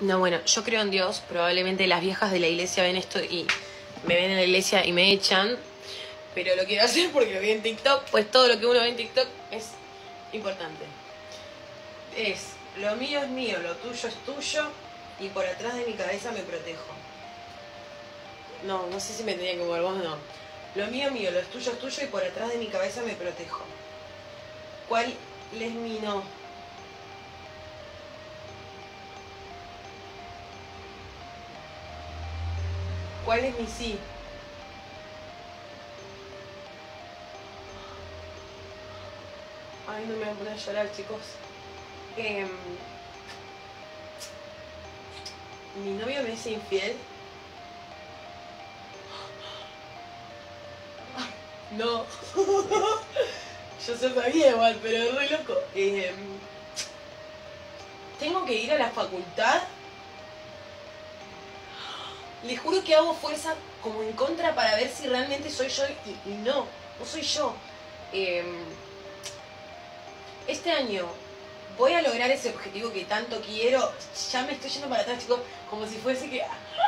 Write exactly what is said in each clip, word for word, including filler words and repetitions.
No, bueno, yo creo en Dios. Probablemente las viejas de la iglesia ven esto y me ven en la iglesia y me echan. Pero lo quiero hacer porque lo vi en TikTok. Pues todo lo que uno ve en TikTok es importante. Es, lo mío es mío, lo tuyo es tuyo. Y por atrás de mi cabeza me protejo. No, no sé si me tenía que mover vos, no. Lo mío es mío, lo tuyo es tuyo y por atrás de mi cabeza me protejo. ¿Cuál es mi no? ¿Cuál es mi sí? Ay, no me voy a poner a llorar, chicos. Eh, ¿Mi novio me es infiel? No. Yo se sabía igual, pero es muy loco. Eh, Tengo que ir a la facultad. Les juro que hago fuerza como en contra para ver si realmente soy yo y, y no, no soy yo. Eh, este año voy a lograr ese objetivo que tanto quiero. Ya me estoy yendo para atrás, chicos, como si fuese que...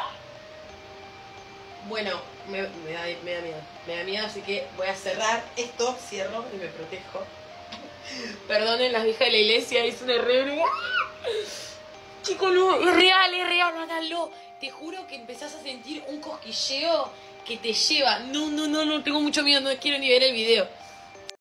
Bueno, me, me, da, me da miedo, me da miedo, así que voy a cerrar esto, cierro y me protejo. Perdonen las viejas de la iglesia, es un error. Chicos, no, es real, es real, háganlo. Te juro que empezás a sentir un cosquilleo que te lleva. No, no, no, no, tengo mucho miedo, no quiero ni ver el video.